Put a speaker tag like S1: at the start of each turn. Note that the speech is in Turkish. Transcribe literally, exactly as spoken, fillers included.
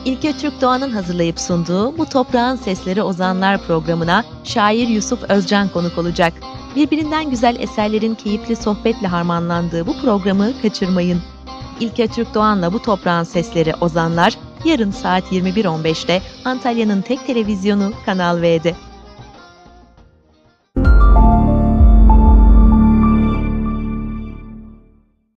S1: İlke Türk Doğan'ın hazırlayıp sunduğu Bu Toprağın Sesleri Ozanlar programına şair Yusuf Özcan konuk olacak. Birbirinden güzel eserlerin keyifli sohbetle harmanlandığı bu programı kaçırmayın. İlke Türk Doğan'la Bu Toprağın Sesleri Ozanlar yarın saat yirmi bir on beşte Antalya'nın tek televizyonu Kanal V'de.